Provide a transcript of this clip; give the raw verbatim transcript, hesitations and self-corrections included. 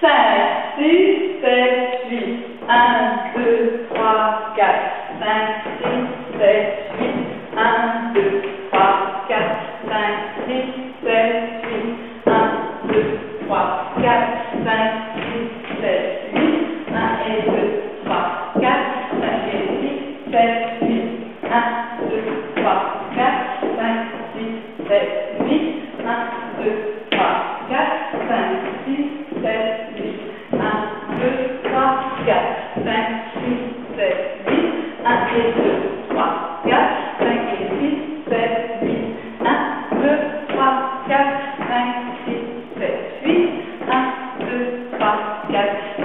cinq, six, sept, huit. un, deux, trois, quatre. cinq, six, sept, huit. un, deux, trois, quatre. cinq, six, sept, huit. un, deux, trois, quatre. cinq, six, sept, huit. un et deux, trois, quatre. cinq et six, sept, huit. un, deux, trois, quatre. cinq, six, sept, huit. un, deux, trois, quatre. cinq, six, sept, huit. un, deux, trois, quatre. cinq, six, sept, huit. un et deux, trois, quatre. cinq et six, sept, huit. un, deux, trois, quatre. cinq, six, sept, huit. un, deux, trois, quatre.